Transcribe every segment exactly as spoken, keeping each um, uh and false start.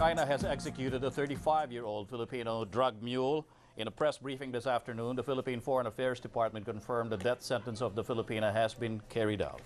China has executed a thirty-five-year-old Filipino drug mule. In a press briefing this afternoon, the Philippine Foreign Affairs Department confirmed the death sentence of the Filipina has been carried out.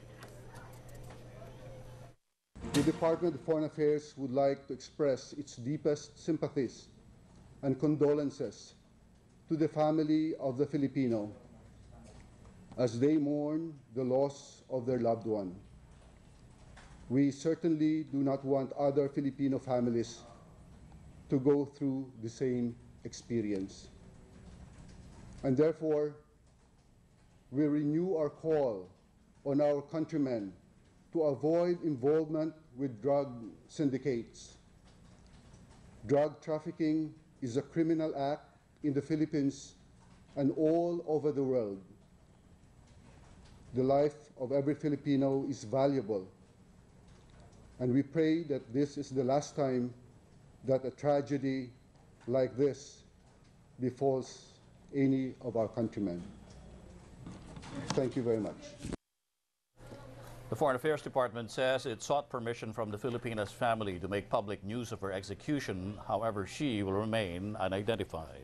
The Department of Foreign Affairs would like to express its deepest sympathies and condolences to the family of the Filipino as they mourn the loss of their loved one. We certainly do not want other Filipino families to go through the same experience. And therefore, we renew our call on our countrymen to avoid involvement with drug syndicates. Drug trafficking is a criminal act in the Philippines and all over the world. The life of every Filipino is valuable, and we pray that this is the last time that a tragedy like this befalls any of our countrymen. Thank you very much. The Foreign Affairs Department says it sought permission from the Filipina's family to make public news of her execution. However, she will remain unidentified.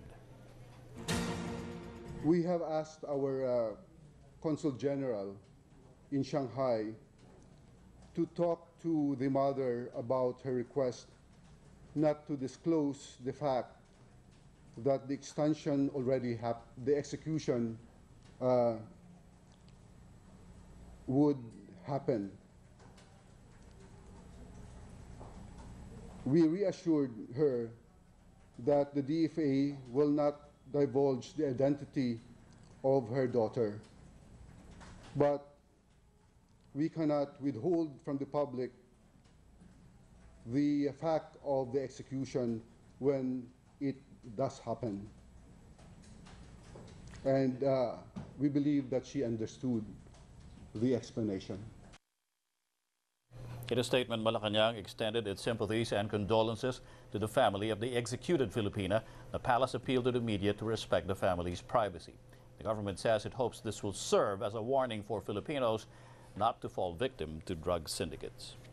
We have asked our uh, Consul General in Shanghai to talk to the mother about her request not to disclose the fact that the extension already happened, the execution uh, would happen. We reassured her that the D F A will not divulge the identity of her daughter, but we cannot withhold from the public the fact of the execution when it does happen. And uh, we believe that she understood the explanation. In a statement, Malacanang extended its sympathies and condolences to the family of the executed Filipina. The palace appealed to the media to respect the family's privacy. The government says it hopes this will serve as a warning for Filipinos not to fall victim to drug syndicates.